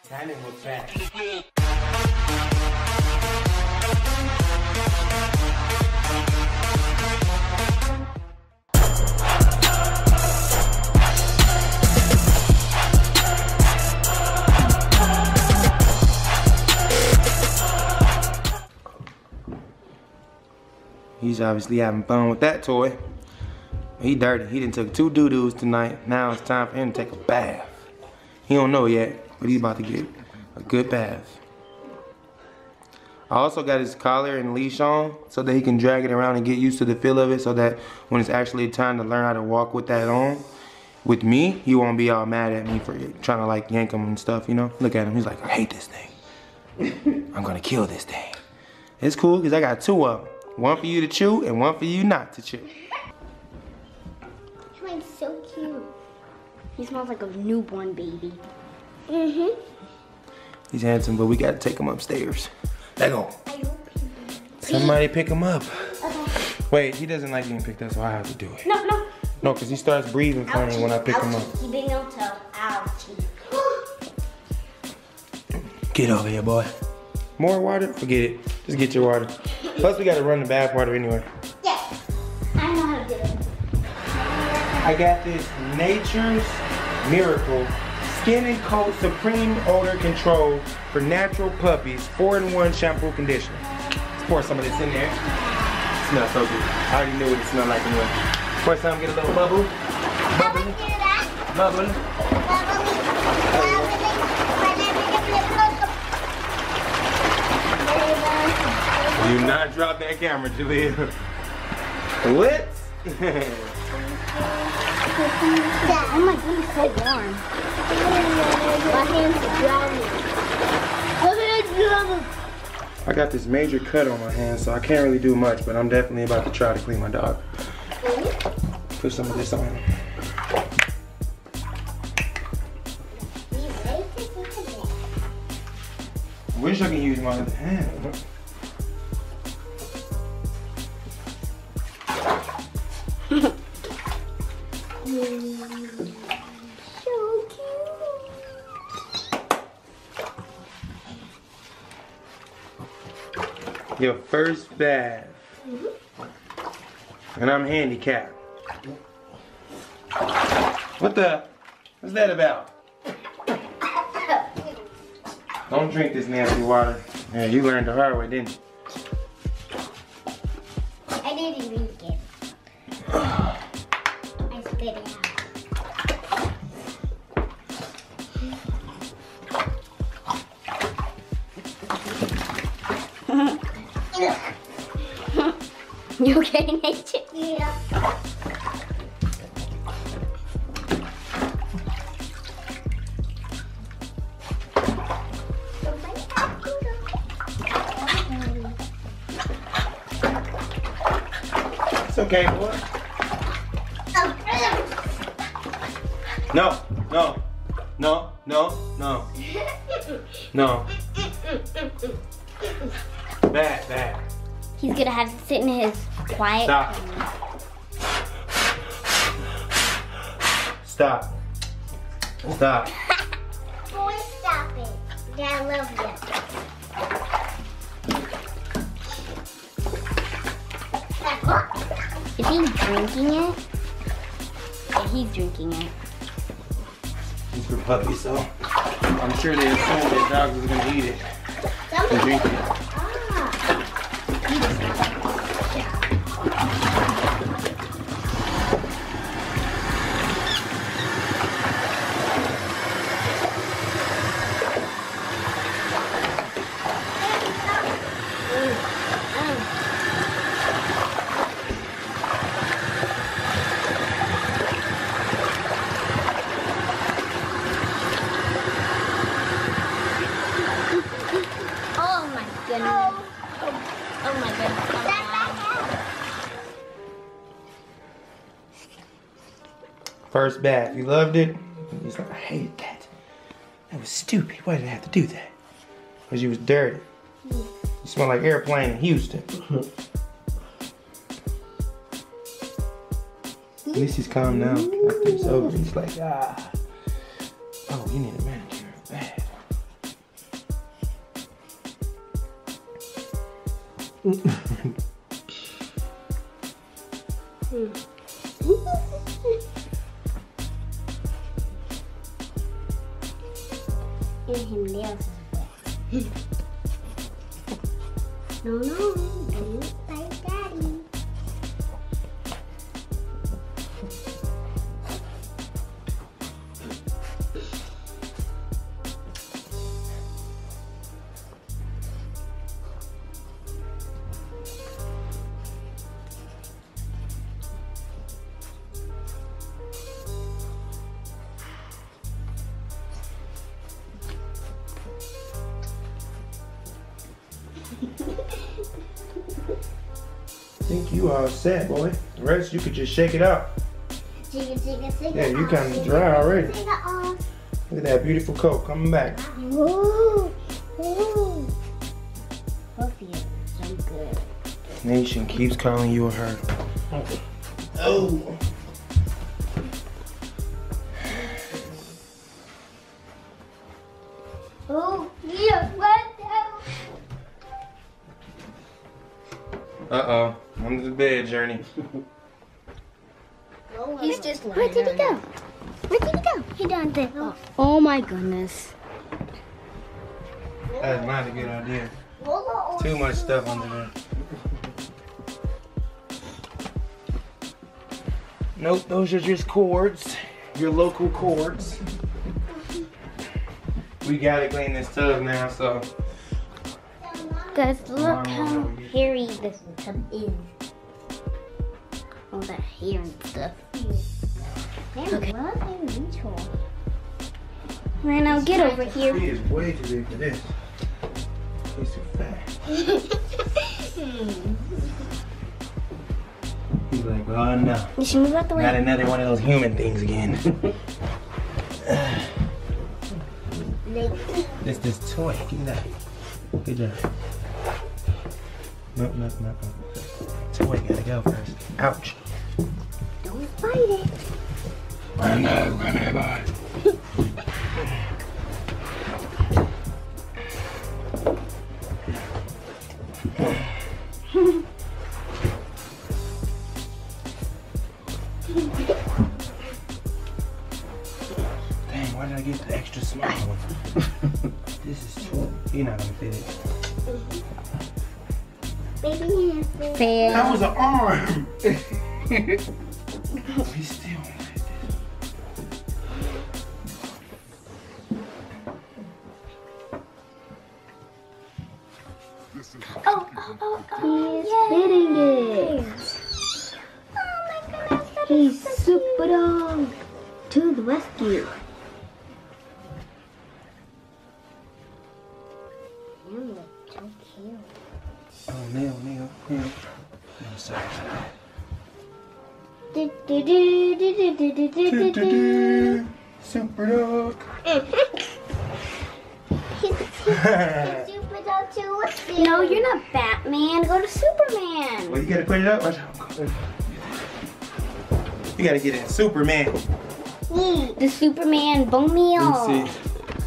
Cannon was back. He's obviously having fun with that toy. He dirty. He done took 2 doo-doos tonight. Now it's time for him to take a bath. He don't know yet, but he's about to get a good bath. I also got his collar and leash on so that he can drag it around and get used to the feel of it, so that when it's actually time to learn how to walk with that on, with me, he won't be all mad at me for trying to like yank him and stuff, you know? Look at him, he's like, I hate this thing. I'm gonna kill this thing. It's cool because I got 2 of them. One for you to chew and one for you not to chew. He's so cute. He smells like a newborn baby. He's handsome, but we gotta take him upstairs. Let go. Somebody pick him up. Wait, he doesn't like being picked up, so I have to do it. No. No, because he starts breathing funny when I pick him up. He big no toe. Ouchie. Get over here, boy. More water? Forget it. Just get your water. Plus, we gotta run the bath water anyway. Yes. I know how to do it. I got this Nature's Miracle Skin and Coat Supreme Odor Control for natural puppies 4-in-1 shampoo conditioner. Let's pour some of this in there. It smells so good. I already knew what it smelled like anyway. Pour some, get a little bubble. Bubble. Bubble. Do not drop that camera, Jalea. What? Oh my goodness, it's so warm. My hands are drowning. I got this major cut on my hand, so I can't really do much, but I'm definitely about to try to clean my dog. Put some of this on him. I wish I could use my other hand. So cute. Your first bath. And I'm handicapped. What's that about? Don't drink this nasty water. Yeah, you learned the hard way, didn't you? I didn't drink it. I spit it out. You okay, Nature? Yeah. It's okay, boy. No, no, no, no, no. No. Bad. He's gonna have to sit in his quiet Stop. corner. Stop. Stop. Boy, stop it. Dad, I love you. Is he drinking it? Yeah, he's drinking it. These for puppies, so I'm sure they assumed that dogs was gonna eat it and drink it. Oh my goodness. First bath, you loved it? He's like, I hated that. That was stupid. Why did I have to do that? Because you was dirty. You smell like airplane in Houston. At least he's calm now. After it's over, he's like, ah. Oh, you need a manicure. Bad. And him nails is wet. No, don't bite Daddy. I think you all set, boy. The rest you could just shake it out. Yeah, you kind of dry already. Look at that beautiful coat coming back. Ooh, ooh. Coffee is so good. Nation keeps calling you a her. Oh. Oh, yeah, what Uh-oh. Under the bed, Journey. He's just lying. Where did he go? Where did he go? He down there. Oh my goodness. That's not a good idea. Too much stuff under there. Nope, those are just cords. Your local cords. We gotta clean this tub now, so. Guys, look how hairy this tub is. All that hair and stuff. Okay. Right now, get over here. He is way too big for this. He's too fat. He's like, oh no. You should move out the way. Not another one of those human things again. This toy. Give me that. Good job. No. Toy gotta go first. Ouch. Don't fight it. I know, come here, bud. Dang, why did I get the extra small one? This is too. You're not gonna fit it. Baby fail. That was an arm. We still want this. Oh, he's fitting it. Oh my goodness, he's so super dog to the rescue. You look so cute. Oh, Neil. No, sorry. Super dog. Super dog too. No, you're not Batman. Go to Superman. Well, you gotta put it up. Watch out. You gotta get in Superman. The Superman bone meal. Let's see.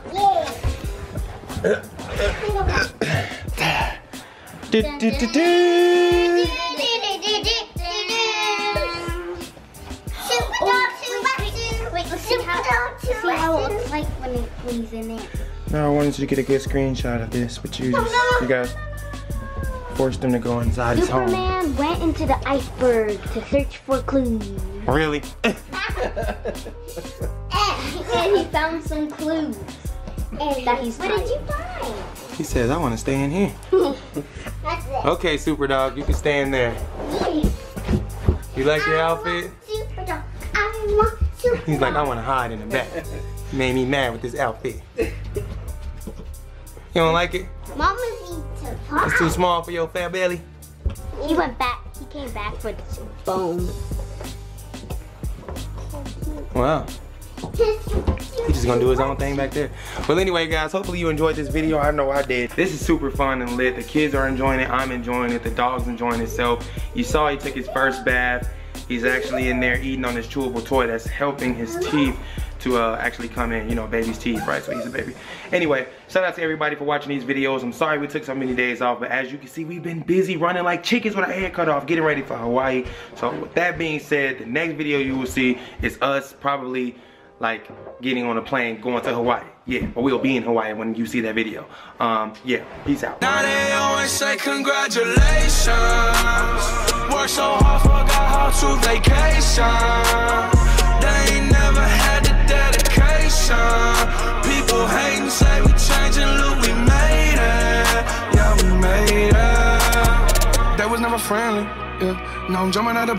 See how it looks like when he's in there. Now I wanted you to get a good screenshot of this, but you guys forced him to go inside his home. Superman went into the iceberg to search for clues. Really? And he found some clues. And what did you find? He says, I want to stay in here. That's it. Okay, Super Dog, you can stay in there. You like your outfit? Super dog. I want super dog. He's like, I want to hide in the back. You made me mad with this outfit. You don't like it? Mama needs to hide. It's too small for your fat belly? He went back. He came back for the bone. Wow. He's just gonna do his own thing back there. Well, anyway, guys, hopefully you enjoyed this video. I know I did. This is super fun and lit. The kids are enjoying it. I'm enjoying it. The dog's enjoying itself. You saw he took his first bath. He's actually in there eating on his chewable toy that's helping his teeth to actually come in. You know, baby's teeth, right? So he's a baby. Anyway, shout out to everybody for watching these videos. I'm sorry we took so many days off, but as you can see, we've been busy running like chickens with our hair cut off, getting ready for Hawaii. So with that being said, the next video you will see is us probably like getting on a plane going to Hawaii. Yeah, or we'll be in Hawaii when you see that video. Yeah, peace out. Now they always say congratulations. Worked so hard, forgot how to vacation. They ain't never had the dedication. People hate and say we changing, look, we made it. Yeah, we made it. They was never friendly, yeah. Now I'm jumping out of